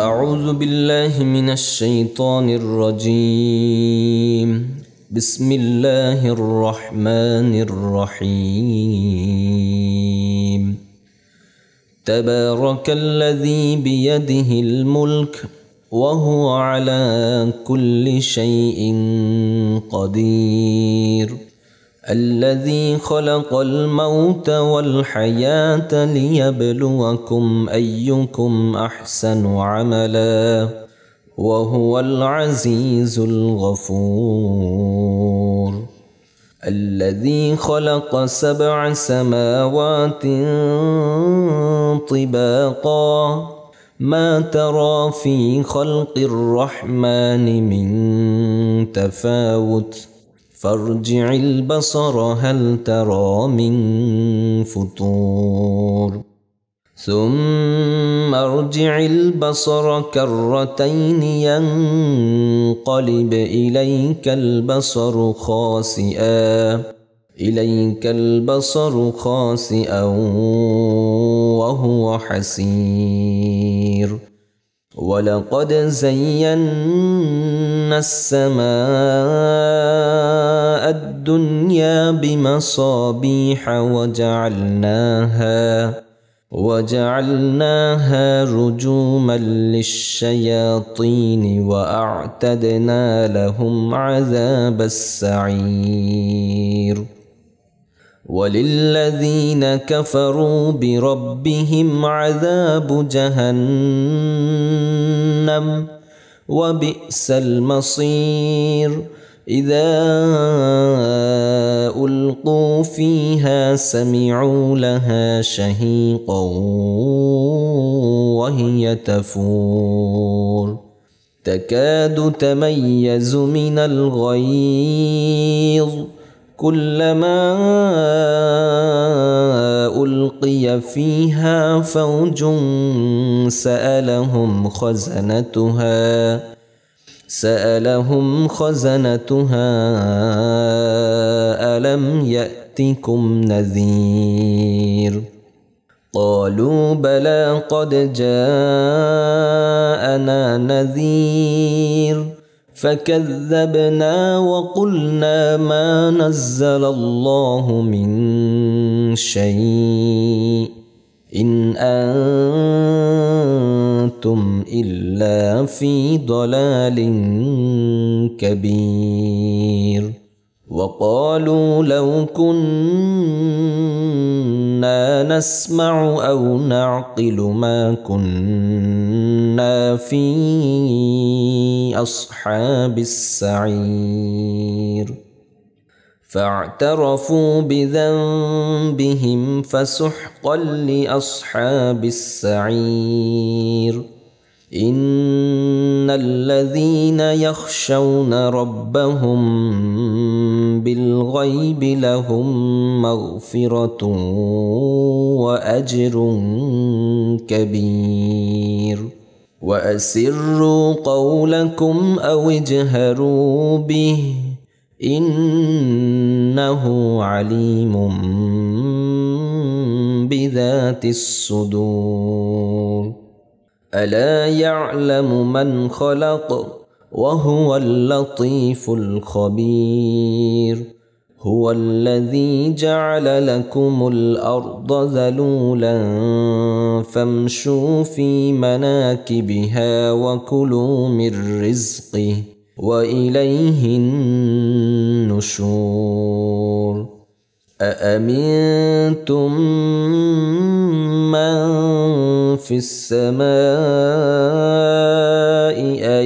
أعوذ بالله من الشيطان الرجيم. بسم الله الرحمن الرحيم. تبارك الذي بيده الملك وهو على كل شيء قدير. الذي خلق الموت والحياة ليبلوكم أيكم أحسن عملا وهو العزيز الغفور. الذي خلق 7 سماوات طباقا ما ترى في خلق الرحمن من تفاوت فارجع البصر هل ترى من فطور ثم ارجع البصر كرتين ينقلب إليك البصر خاسئا وهو حسير. ولقد زينا السماء الدنيا بمصابيح وجعلناها رجوما للشياطين وأعتدنا لهم عذاب السعير. وللذين كفروا بربهم عذاب جهنم وبئس المصير. إذا ألقوا فيها سمعوا لها شهيقا وهي تفور تكاد تميز من الغيظ كلما ألقي فيها فوج سألهم خزنتها ألم يأتكم نذير. قالوا بلى قد جاءنا نذير فكذبنا وقلنا ما نزل الله من شيء إن أنتم إلا في ضلال كبير. وقالوا لو كنا نسمع أو نعقل ما كنا في أصحاب السعير. فاعترفوا بذنبهم فسحقا لأصحاب السعير. إن الذين يخشون ربهم بالغيب لهم مغفرة وأجر كبير. وأسروا قولكم أو اجهروا به إنه عليم بذات الصدور. ألا يعلم من خلق وهو اللطيف الخبير. هو الذي جعل لكم الأرض ذلولا فامشوا في مناكبها وكلوا من رزقه وإليه النشور. أأمنتم من في السماء أن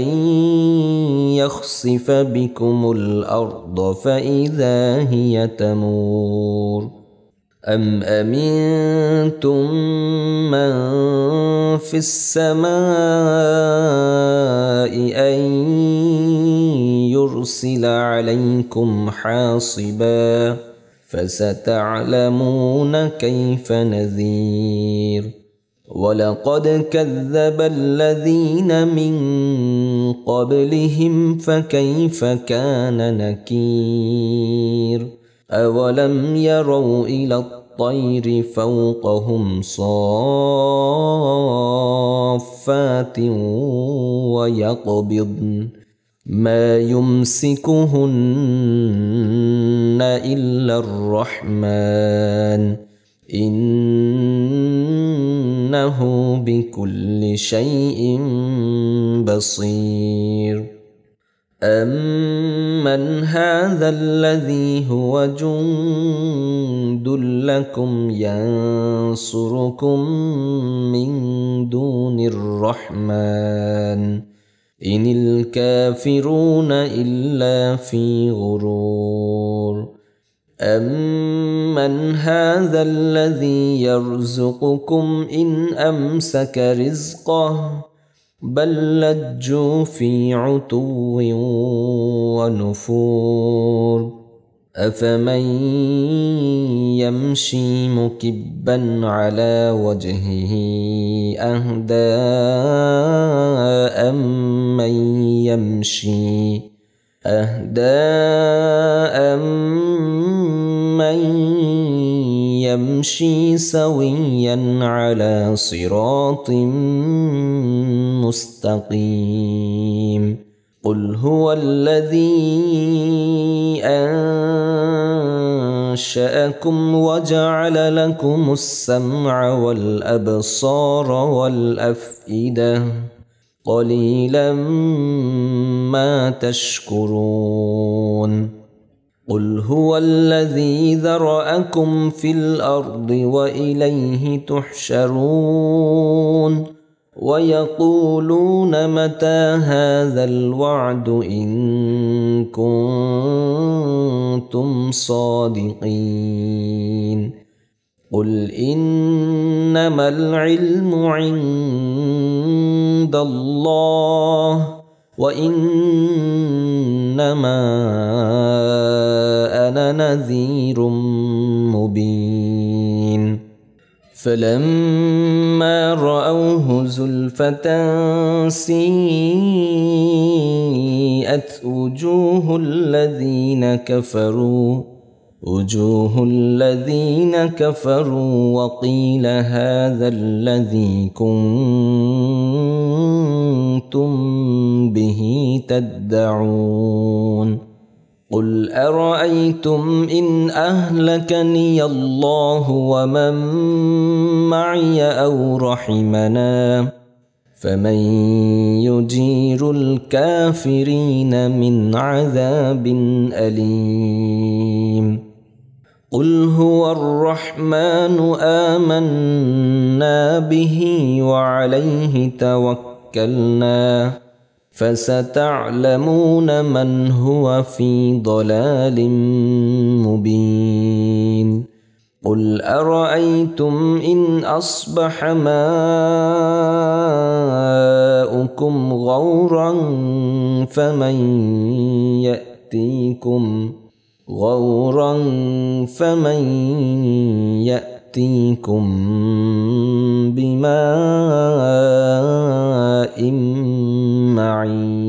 يخسف بكم الأرض فإذا هي تمور أم أمنتم من في السماء أن يرسل عليكم حاصبا فستعلمون كيف نذير. ولقد كذب الذين من قبلهم فكيف كان نكير. أولم يروا إلى الطير فوقهم صافات ويقبضن ما يمسكهن إلا الرحمن إنه بكل شيء بصير أمن هذا الذي هو جند لكم ينصركم من دون الرحمن إن الكافرون إلا في غرور أمن هذا الذي يرزقكم إن أمسك رزقه بل لجوا في عتو ونفور أفمن يمشي مكبا على وجهه أهدى أمن يمشي سويا على صراط مستقيم قل هو الذي أنشأكم وجعل لكم السمع والأبصار والأفئدة قليلا ما تشكرون قل هو الذي ذرأكم في الأرض وإليه تحشرون ويقولون متى هذا الوعد إن كنتم صادقين قل إنما العلم عند الله وإنما أنا نذير مبين فلما رأوه زلفة سيئت وجوه الذين كفروا وقيل هذا الذي كنتم به تدعون قل أرأيتم إن أهلكني الله ومن معي أو رحمنا فمن يجير الكافرين من عذاب أليم قل هو الرحمن آمنا به وعليه توكلنا فستعلمون من هو في ضلال مبين قل أرأيتم إن أصبح ماؤكم غورا فمن يأتيكم بماء معين